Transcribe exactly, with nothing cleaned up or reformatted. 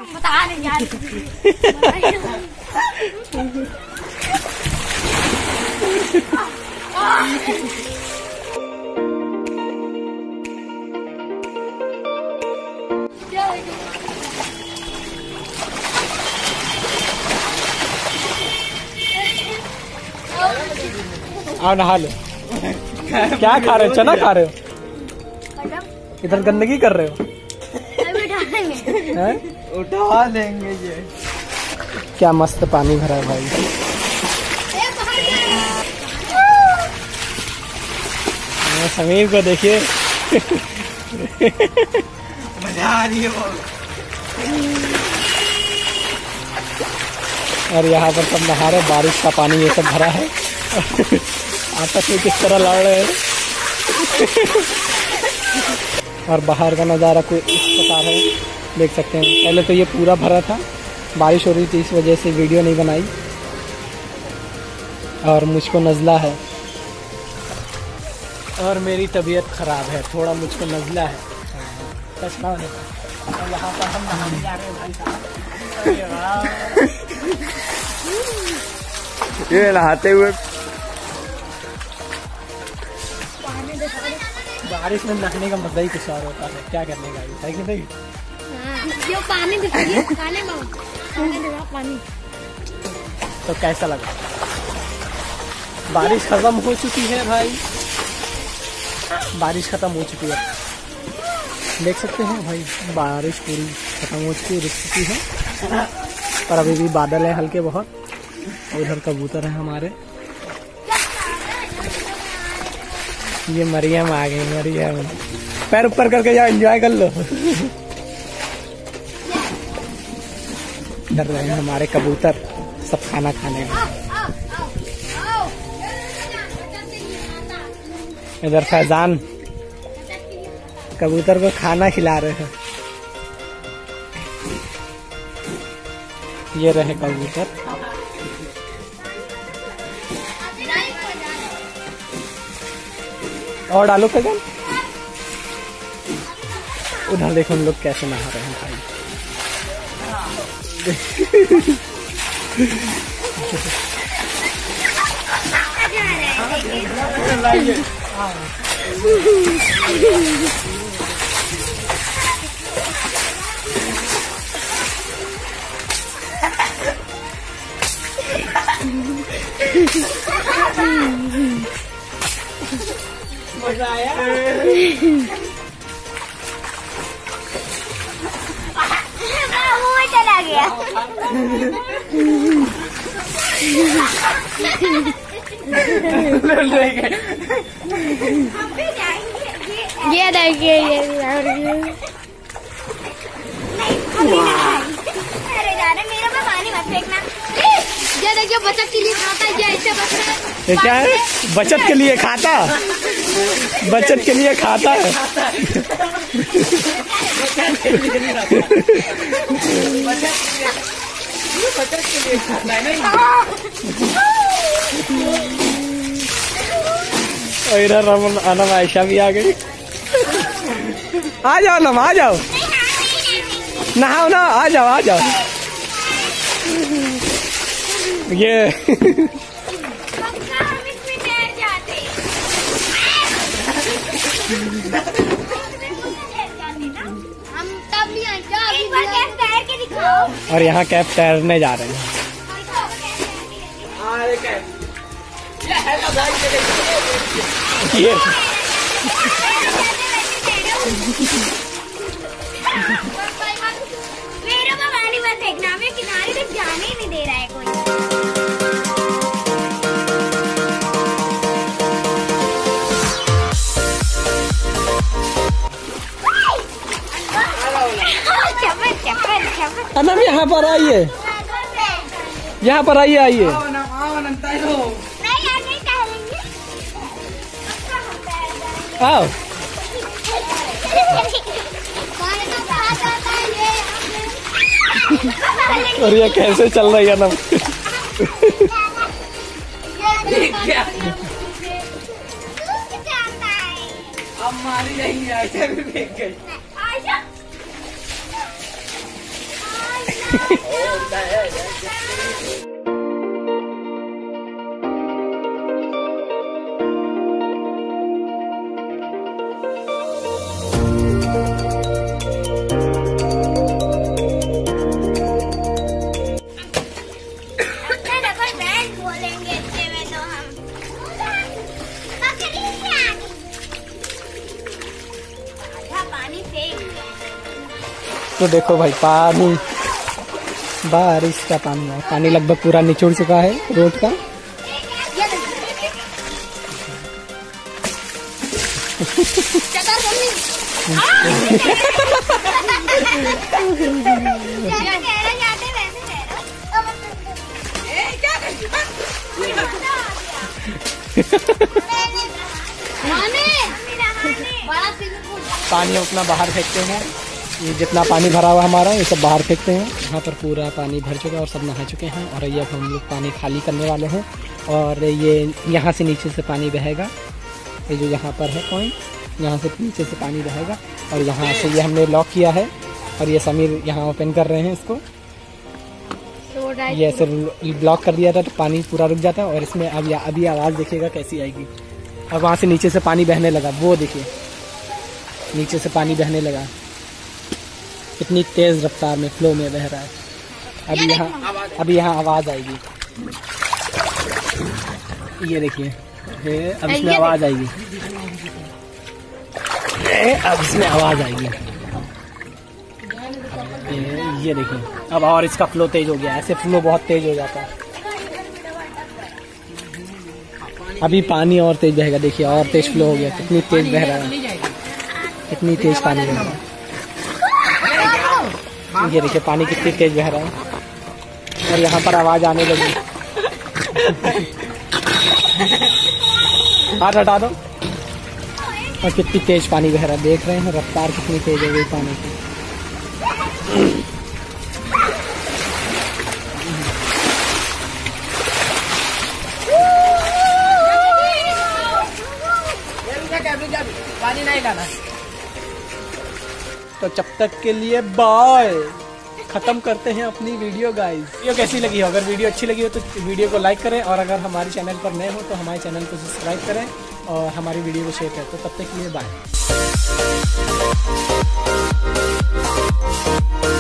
पता नहीं यार। आओ नहा लो। क्या खा रहे हो? चना खा रहे हो? इधर गंदगी कर रहे हो? हैं? उठा लेंगे ये। क्या मस्त पानी भरा है भाई। समीर को देखिए। मजा आ रही है वो। और यहाँ पर सब नहा रहे, बारिश का पानी ये सब भरा है। आपस में किस तरह लड़ रहे हैं। और बाहर का नज़ारा कुछ इस प्रकार है, देख सकते हैं। पहले तो ये पूरा भरा था, बारिश हो रही थी इस वजह से वीडियो नहीं बनाई। और मुझको नज़ला है और मेरी तबीयत ख़राब है, थोड़ा मुझको नज़ला है। चश्मा होने का। और यहाँ पर हम नहाने जा रहे हैं भाई साहब। ये नहाते हुए बारिश में नहाने का मजा ही कुछ और होता है। क्या करने का है कि नहीं? जो पानी दिखाइए, पानी में पानी दिखा पानी। तो कैसा लगा? बारिश खत्म हो चुकी है भाई, बारिश खत्म हो चुकी है, देख सकते हैं भाई। बारिश पूरी खत्म हो चुकी रुक चुकी है, पर अभी भी बादल है हल्के बहुत। उधर कबूतर है हमारे। ये मरियम आ गई, मरियम पैर ऊपर करके जाओ, एंजॉय कर लो। इधर रहे हैं हमारे कबूतर, सब खाना खाने में। इधर फैजान कबूतर को खाना खिला रहे हैं। ये रहे कबूतर। और डालो फैजान। उधर देखो हम लोग कैसे नहा रहे हैं भाई। मजा आया। चला गया। ये देखिए, ये मेरे में पानी मत फेंकना। ये देखिए बचत के लिए खाता है, ऐसे बच ये क्या है? बचत के लिए खाता, बचत के लिए खाता है। और इधर अनम आयशा भी आ गई। आ जाओ नम, आ जाओ, नहाओ ना, आ जाओ आ जाओ। ये और यहाँ कैप तैरने जा रहे हैं। ये मेरे को पानी मत फेंकना, मैं किनारे तक जाने ही नहीं दे रहा है कोई। अनम यहाँ पर आइए, यहाँ पर आइए, आइए। आओ। और ये कैसे चल रही है अनम? अब मारी नहीं, आयशा भी फेंक गई। तो देखो भाई पानी, बारिश का पानी है, पानी लगभग पूरा निचोड़ चुका है रोड का। पानी उतना बाहर फेंकते हैं, ये जितना पानी भरा हुआ हमारा ये सब बाहर फेंकते हैं। यहाँ पर पूरा पानी भर चुका है और सब नहा चुके हैं और ये अब हम लोग पानी खाली करने वाले हैं। और ये यहाँ से नीचे से पानी बहेगा, ये जो यहाँ पर है पॉइंट, यहाँ से नीचे से पानी बहेगा और यहाँ से ये हमने लॉक किया है और ये समीर यहाँ ओपन कर रहे हैं इसको। ये ऐसे ब्लॉक कर दिया था तो पानी पूरा रुक जाता है और इसमें अब अभी आवाज़ देखिएगा कैसी आएगी। और वहाँ से नीचे से पानी बहने लगा, वो देखिए नीचे से पानी बहने लगा, कितनी तेज रफ्तार में फ्लो में बह रहा है। अभी यहाँ अभी यहाँ आवाज़ आएगी, ये देखिए अब इसमें आवाज़ आएगी, अब इसमें आवाज़ आएगी, ये देखिए अब और इसका फ्लो तेज हो गया। ऐसे फ्लो बहुत तेज हो जाता है। अभी पानी और तेज बहेगा, देखिए और तेज फ्लो हो गया, कितनी तेज बह रहा है, कितनी तेज पानी बह रहा है। ये देखिए पानी कितनी तेज बह रहा है और यहाँ पर आवाज आने लगी। हाथ हटा दो। और कितनी तेज पानी बह रहा है, देख रहे हैं रफ्तार कितनी तेज हो गई पानी की। पानी नहीं डाला तो जब तक के लिए बाय, खत्म करते हैं अपनी वीडियो गाइस। वीडियो कैसी लगी हो, अगर वीडियो अच्छी लगी हो तो वीडियो को लाइक करें और अगर हमारे चैनल पर नए हो तो हमारे चैनल को सब्सक्राइब करें और हमारी वीडियो को शेयर करें। तो तब तक के लिए बाय।